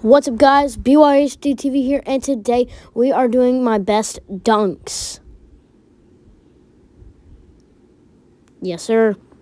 What's up, guys? BYHD TV here, and today we are doing my best dunks. Yes, sir.